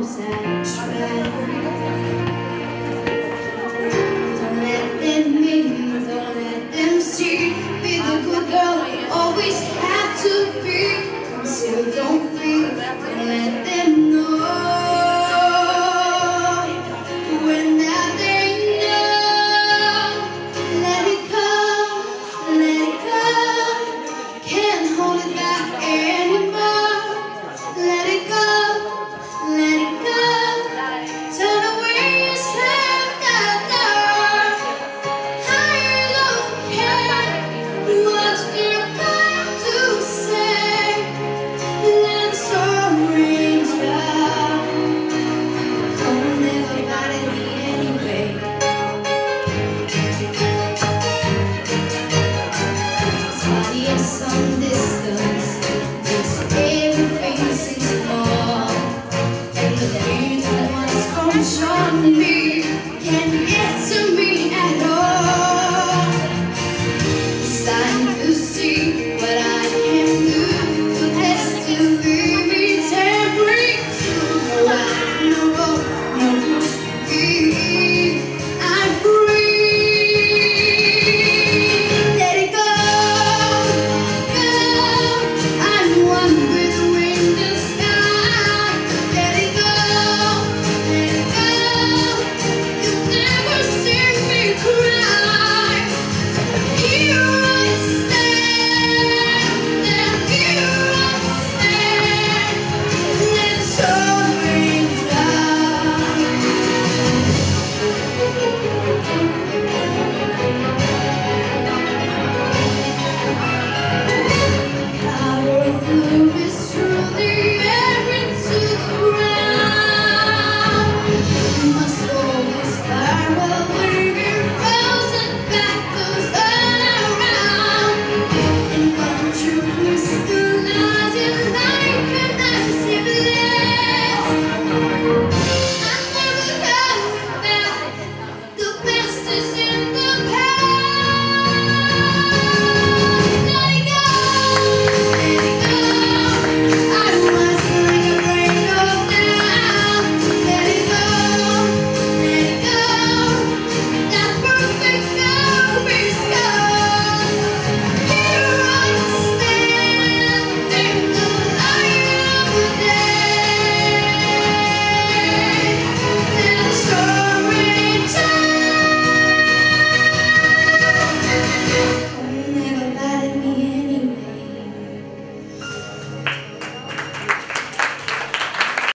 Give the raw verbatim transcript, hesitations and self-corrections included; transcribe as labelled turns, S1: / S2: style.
S1: knows that try. Don't let them in, don't let them see. Be the good girl you always have to be. Still don't feel, don't let them know. When that they know, let it go, let it go. Can't hold it back anymore. Let it go, let it go. Turn away your slam door. I don't care what you're going to say. Let the storm rain down. Don't never bother me anyway. Somebody else on this